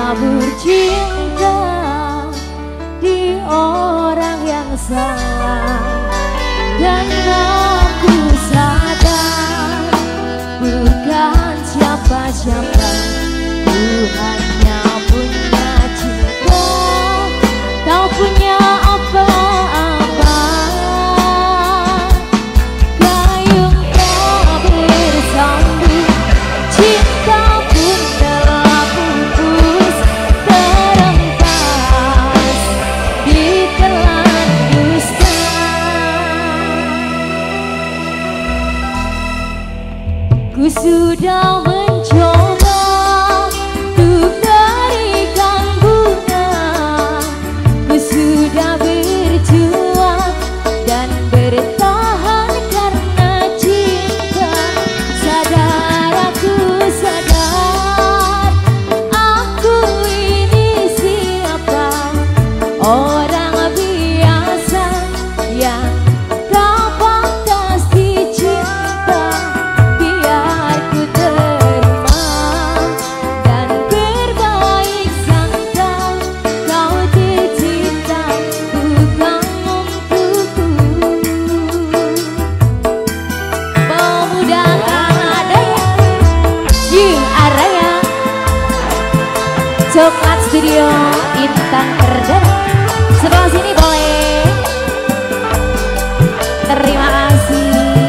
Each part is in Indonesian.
bercinta di orang yang salah, dan aku sadar bukan siapa-siapa, ku hanya punya cinta, tak punya apa-apa. Gayung tak bersambung, cinta pun telah pupus, terempas ditelan dusta. Ku sudah mencoba untuk berikan bunga, ku sudah berjuang dan bertahan karena cinta. Sadar aku sadar, aku ini siapa, orang biasa yang tak pantas dicinta. Biar ku terima dan berbaik sangka, kau tercinta bukan untukku. Pemuda ada Araya Coklat Studio Intan Perdana, sebelah sini boleh. Terima kasih.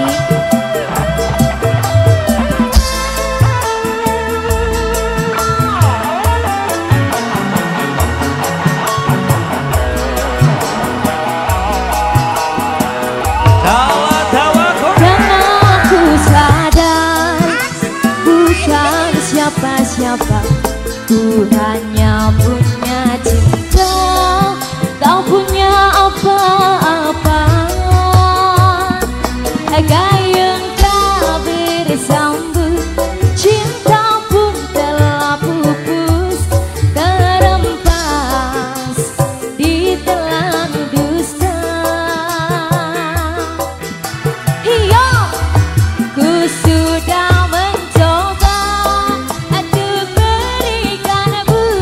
Dan aku sadar bukan siapa-siapa, ku hanya punya cinta, tak punya apa-apa. Gayung tak bersambung, cinta pun telah pupus, terempas ditelan dusta. Iya, ku sudah mencoba untuk berikan bunga,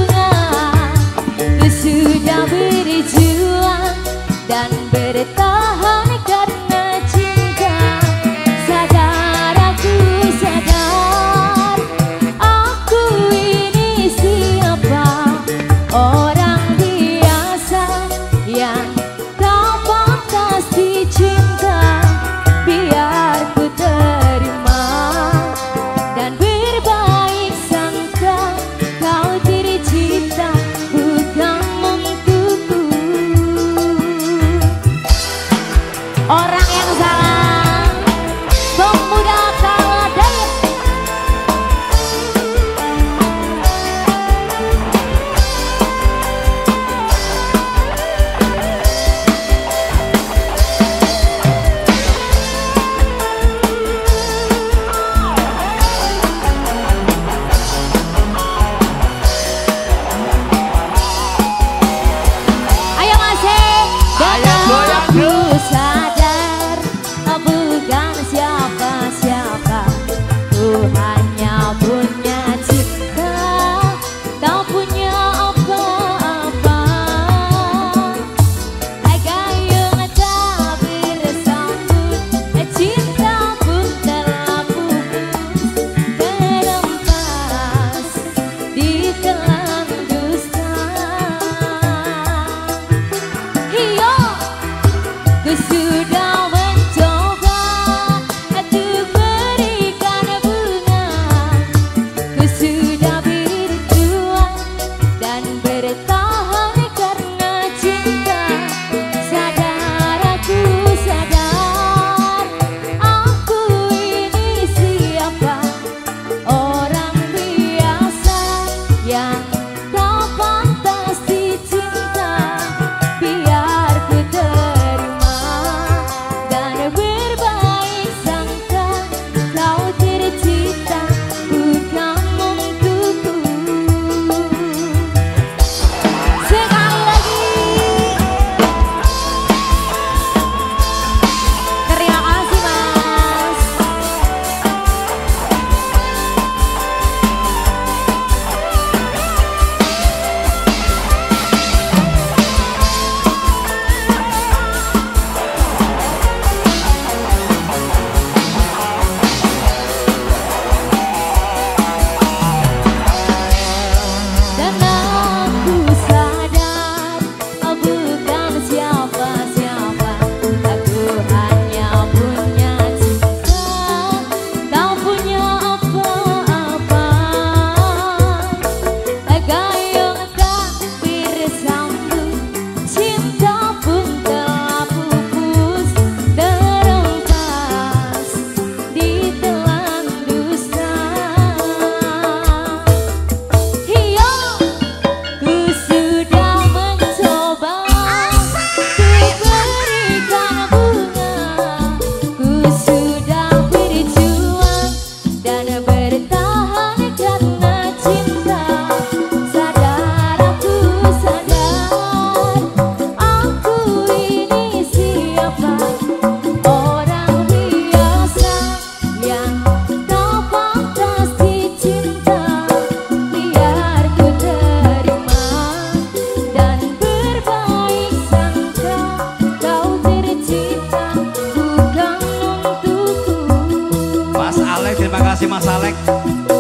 Mas Alek, terima kasih Mas Alek.